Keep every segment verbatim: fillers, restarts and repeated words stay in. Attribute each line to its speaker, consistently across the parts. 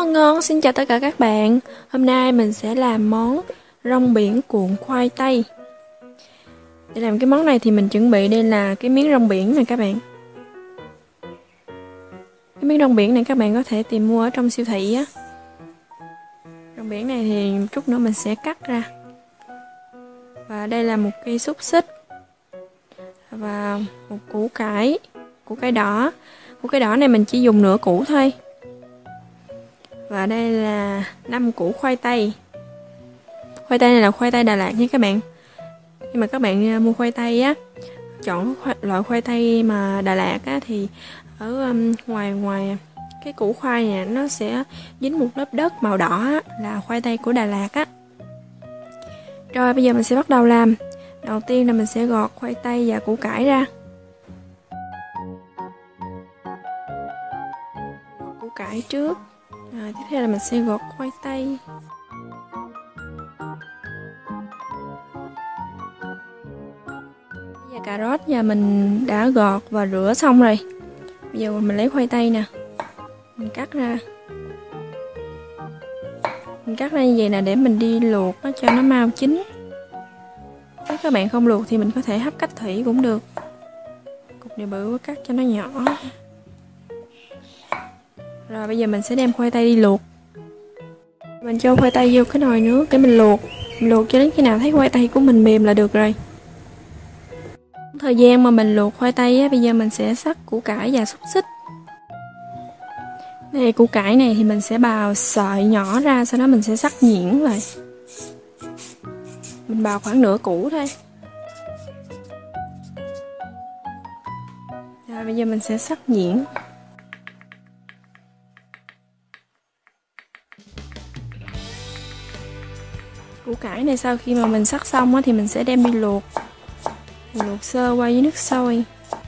Speaker 1: Ngon ngon, xin chào tất cả các bạn. Hôm nay mình sẽ làm món rong biển cuộn khoai tây. Để làm cái món này thì mình chuẩn bị đây là cái miếng rong biển này các bạn. Cái miếng rong biển này các bạn có thể tìm mua ở trong siêu thị á. Rong biển này thì chút nữa mình sẽ cắt ra. Và đây là một cây xúc xích. Và một củ cải, củ cải đỏ. Củ cải đỏ này mình chỉ dùng nửa củ thôi. Và đây là năm củ khoai tây. Khoai tây này là khoai tây Đà Lạt nha các bạn. Khi mà các bạn mua khoai tây á, chọn loại khoai tây mà Đà Lạt á, thì ở um, ngoài ngoài cái củ khoai này nó sẽ dính một lớp đất màu đỏ á, là khoai tây của Đà Lạt á. Rồi bây giờ mình sẽ bắt đầu làm. Đầu tiên là mình sẽ gọt khoai tây và củ cải ra. Gọt củ cải trước. Rồi tiếp theo là mình sẽ gọt khoai tây. Và cà rốt và mình đã gọt và rửa xong rồi. Bây giờ mình lấy khoai tây nè, mình cắt ra. Mình cắt ra như vậy là để mình đi luộc nó cho nó mau chín. Nếu các bạn không luộc thì mình có thể hấp cách thủy cũng được. Cục này bự cắt cho nó nhỏ. Rồi bây giờ mình sẽ đem khoai tây đi luộc. Mình cho khoai tây vô cái nồi nước để mình luộc. Mình luộc cho đến khi nào thấy khoai tây của mình mềm là được rồi. Thời gian mà mình luộc khoai tây á, bây giờ mình sẽ xắt củ cải và xúc xích. Đây, củ cải này thì mình sẽ bào sợi nhỏ ra, sau đó mình sẽ xắt nhuyễn lại. Mình bào khoảng nửa củ thôi. Rồi bây giờ mình sẽ xắt nhuyễn. Củ cải này sau khi mà mình xắt xong á, thì mình sẽ đem đi luộc. Mình luộc sơ qua với nước sôi.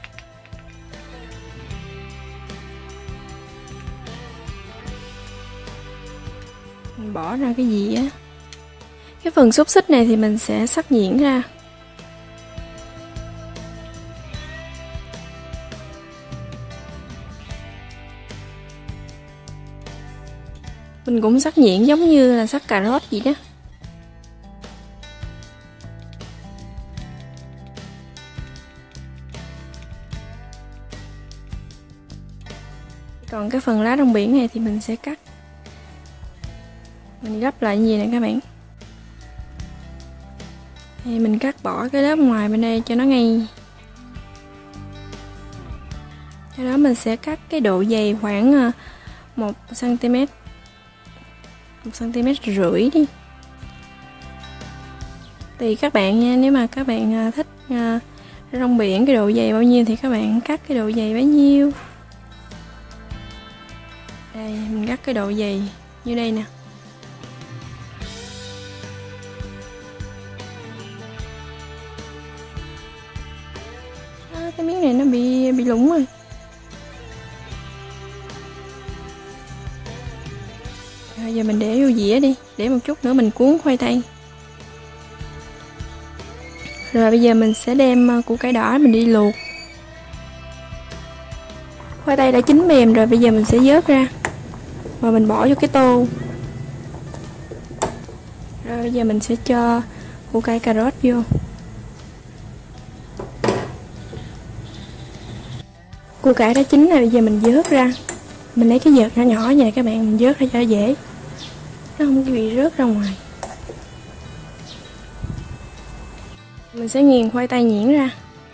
Speaker 1: Mình bỏ ra cái dĩa. Cái phần xúc xích này thì mình sẽ xắt nhuyễn ra. Mình cũng xắt nhuyễn giống như là xắt cà rốt vậy đó. Còn cái phần lá rong biển này thì mình sẽ cắt. Mình gấp lại như vậy nè các bạn. Thì mình cắt bỏ cái lớp ngoài bên đây cho nó ngay. Sau đó mình sẽ cắt cái độ dày khoảng một xăng ti mét. một xăng ti mét rưỡi đi. Tùy các bạn nha, nếu mà các bạn thích rong biển cái độ dày bao nhiêu thì các bạn cắt cái độ dày bấy nhiêu. Đây, mình cắt cái độ dày như đây nè. À, cái miếng này nó bị bị lủng rồi. Rồi giờ mình để vô dĩa đi, để một chút nữa mình cuốn khoai tây. Rồi bây giờ mình sẽ đem củ cải đỏ mình đi luộc. Khoai tây đã chín mềm rồi, bây giờ mình sẽ vớt ra và mình bỏ vô cái tô. Rồi bây giờ mình sẽ cho củ cải cà rốt vô. Củ cải đã chín rồi, bây giờ mình vớt ra. Mình lấy cái vợt nhỏ nhỏ như này các bạn, mình vớt ra cho dễ. Nó không bị rớt ra ngoài. Mình sẽ nghiền khoai tây nhuyễn ra.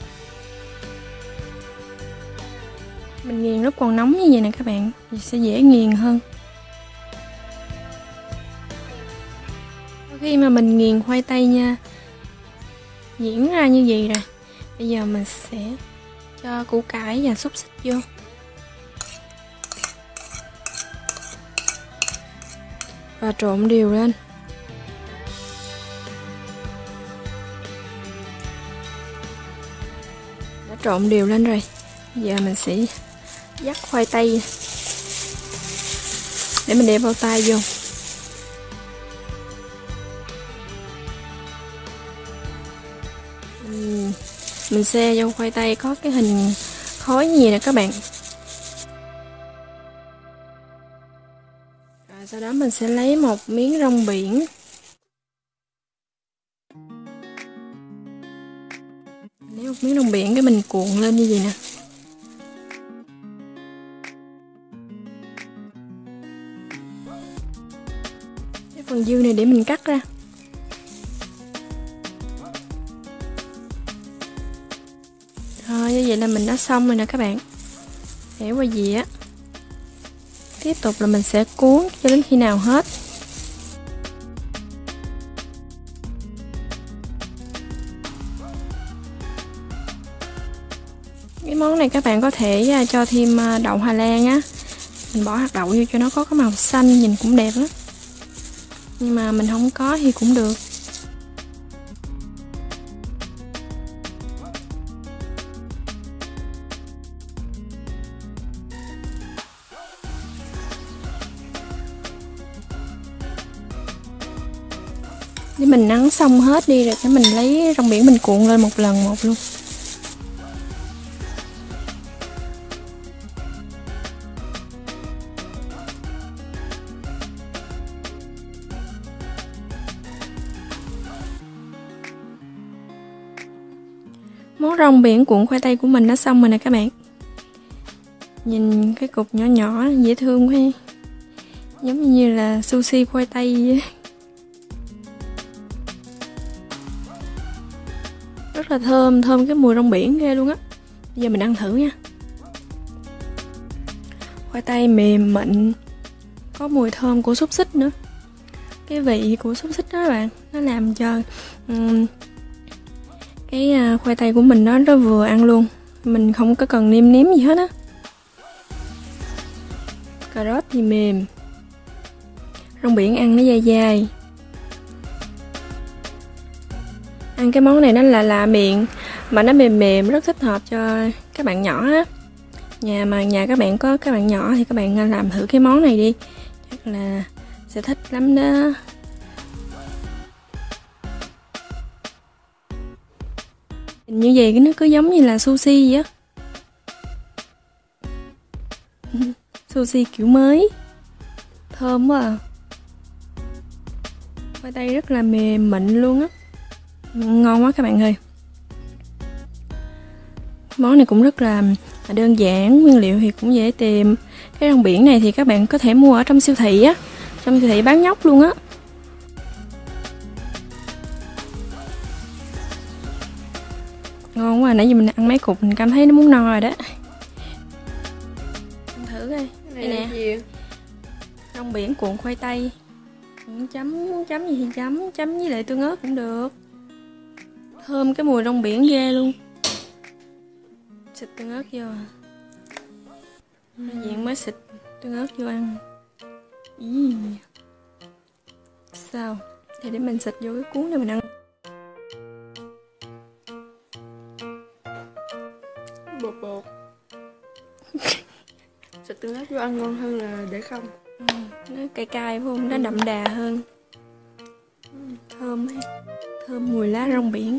Speaker 1: Mình nghiền lúc còn nóng như vậy nè các bạn, thì sẽ dễ nghiền hơn. Sau khi mà mình nghiền khoai tây nha, nhuyễn ra như vậy rồi, bây giờ mình sẽ cho củ cải và xúc xích vô. Và trộn đều lên. Đã trộn đều lên rồi. Giờ mình sẽ dắt khoai tây để mình đeo bao tay vô. Mình, mình xe vô khoai tây có cái hình khói như vậy nè các bạn. Và sau đó mình sẽ lấy một miếng rong biển. Lấy một miếng rong biển cái mình cuộn lên như vậy nè. Cái phần dư này để mình cắt ra. Thôi như vậy là mình đã xong rồi nè các bạn. Để qua dĩa. Tiếp tục là mình sẽ cuốn cho đến khi nào hết. Cái món này các bạn có thể cho thêm đậu Hà Lan á. Mình bỏ hạt đậu vô cho nó có cái màu xanh nhìn cũng đẹp lắm. Nhưng mà mình không có thì cũng được. Để mình nắng xong hết đi rồi để mình lấy rong biển mình cuộn lên một lần một luôn. Món rong biển cuộn khoai tây của mình đã xong rồi nè các bạn. Nhìn cái cục nhỏ nhỏ dễ thương quá. Giống như là sushi khoai tây vậy. Rất là thơm, thơm cái mùi rong biển ghê luôn á. Bây giờ mình ăn thử nha. Khoai tây mềm mịn, có mùi thơm của xúc xích nữa. Cái vị của xúc xích đó các bạn, nó làm cho um, cái uh, khoai tây của mình nó nó vừa ăn luôn. Mình không có cần nêm nếm gì hết á. Cà rốt thì mềm, rong biển ăn nó dai dai. Ăn cái món này nó là lạ miệng mà nó mềm mềm, rất thích hợp cho các bạn nhỏ á. Nhà mà nhà các bạn có các bạn nhỏ thì các bạn làm thử cái món này đi, chắc là sẽ thích lắm đó. Như vậy cái nó cứ giống như là sushi vậy á. Sushi kiểu mới, thơm quá à. Khoai tây rất là mềm mịn luôn á, ngon quá các bạn ơi. Món này cũng rất là đơn giản, nguyên liệu thì cũng dễ tìm. Cái rong biển này thì các bạn có thể mua ở trong siêu thị á, trong siêu thị bán nhóc luôn á. Ngon quá, nãy giờ mình ăn mấy cục mình cảm thấy nó muốn no rồi đó. Ăn thử coi. Đây nè. Rong biển cuộn khoai tây. Muốn chấm, muốn chấm gì thì chấm, chấm với lại tương ớt cũng được. Thơm cái mùi rong biển ghê luôn. Xịt tương ớt vô à. Cái diện mới xịt tương ớt vô ăn. Ý. Sao? Thì để mình xịt vô cái cuốn để mình ăn.
Speaker 2: Bột bột. Xịt tương ớt vô ăn ngon hơn là để không.
Speaker 1: Ừ, nó cay cay phải không? Nó đậm đà hơn. Thơm ấy. Thơm mùi lá rong biển.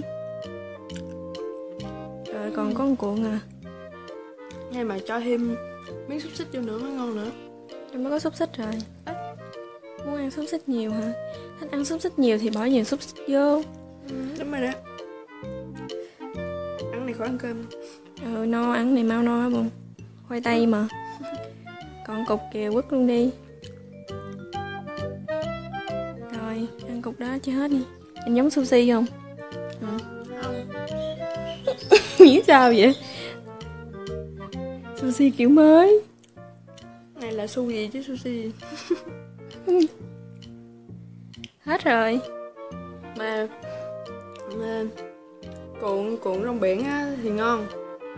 Speaker 1: Rồi còn có một cuộn à.
Speaker 2: Ngay mà cho thêm miếng xúc xích vô nữa mới ngon nữa.
Speaker 1: Em mới có xúc xích rồi. À, muốn ăn xúc xích nhiều hả? Thích ăn xúc xích nhiều thì bỏ nhiều xúc xích vô.
Speaker 2: Ừ, đúng rồi đó. Ăn này khỏi ăn cơm.
Speaker 1: Ừ, no, ăn này mau no hả bụng. Khoai tây mà. Còn cục kìa quất luôn đi. Rồi, ăn cục đó cho hết đi. Em giống sushi không? Ừ.
Speaker 2: Không.
Speaker 1: Nghĩ sao vậy? Sushi kiểu mới.
Speaker 2: Này là su gì chứ sushi.
Speaker 1: Hết rồi.
Speaker 2: Mà, mà cuộn cuộn rong biển á thì ngon.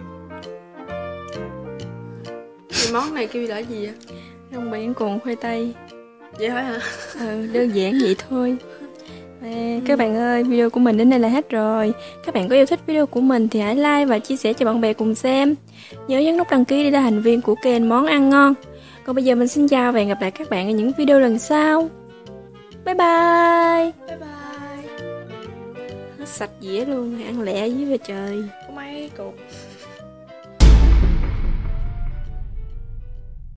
Speaker 2: Thì món này kêu là gì vậy?
Speaker 1: Rong biển cuộn khoai tây.
Speaker 2: Vậy thôi hả?
Speaker 1: Ừ, đơn giản vậy thôi. À, các bạn ơi, video của mình đến đây là hết rồi. Các bạn có yêu thích video của mình thì hãy like và chia sẻ cho bạn bè cùng xem. Nhớ nhấn nút đăng ký để là thành viên của kênh Món Ăn Ngon. Còn bây giờ mình xin chào và hẹn gặp lại các bạn ở những video lần sau. Bye bye.
Speaker 2: Bye bye.
Speaker 1: Sạch dĩa luôn, ăn lẹ dưới trời.
Speaker 2: Có mấy cục.